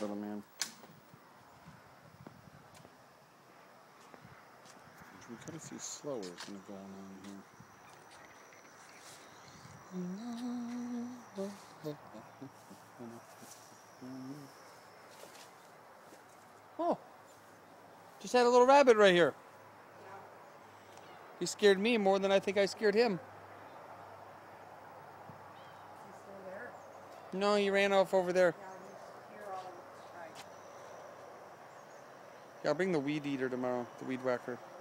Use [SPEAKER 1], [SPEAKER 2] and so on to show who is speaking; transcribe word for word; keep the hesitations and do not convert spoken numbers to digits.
[SPEAKER 1] little man. We gotta see slower is gonna go on here. Oh, just had a little rabbit right here. He scared me more than I think I scared him.
[SPEAKER 2] He's still there?
[SPEAKER 1] No, he ran off over there.
[SPEAKER 2] Yeah, he's here all the time.
[SPEAKER 1] Yeah, I'll bring the weed eater tomorrow, the weed whacker.